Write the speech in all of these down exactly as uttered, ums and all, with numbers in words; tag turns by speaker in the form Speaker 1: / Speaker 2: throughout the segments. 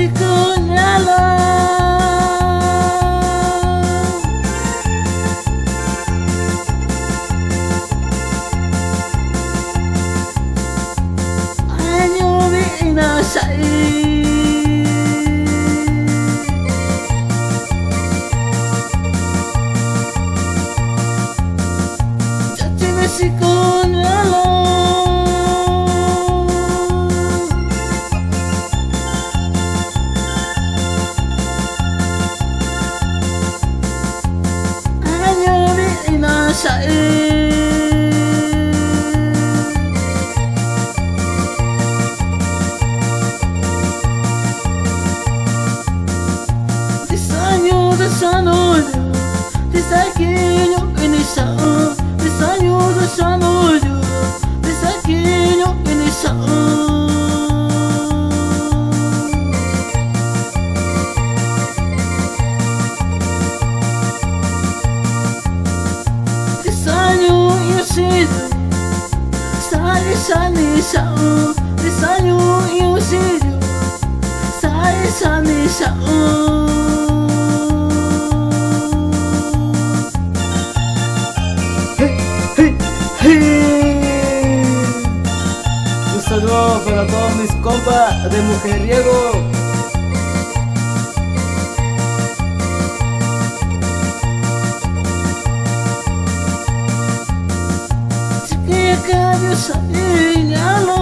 Speaker 1: sikunyala. Anyubi inasai Jachime sikunyala. Desaño, desanoyo, desaquillo iniciado. Desaño, desanoyo, desaquillo iniciado. Sai sani sao, desaño y auxilio. Sai sani sao. Hey, hey, hey. Un saludo para todos mis compas de Mujeriego. Que Dios señaló.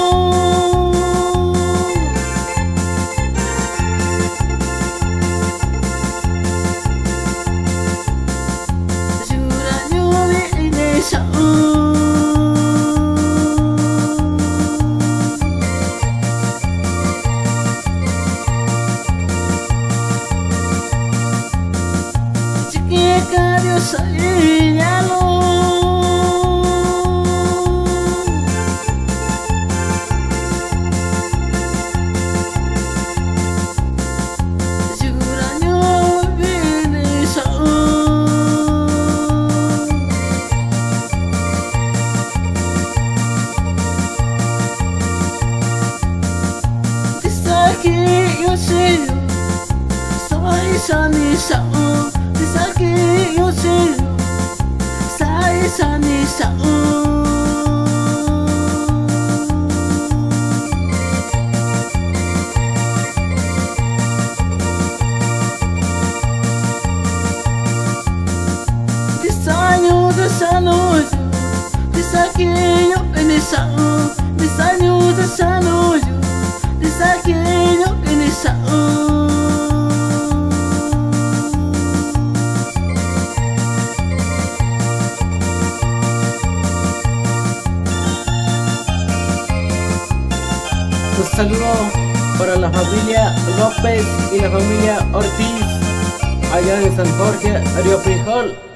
Speaker 1: Juraño viene sao. Que Dios señaló. Yo sé yo, soy sani sao. Dice que yo sé yo, soy sani sao. Desaño, desanoyo, dice que yo en sao. Desaño, desanoyo, dice que yo en sao. Un saludo para la familia López y la familia Ortiz allá en San Jorge, Río Frijol.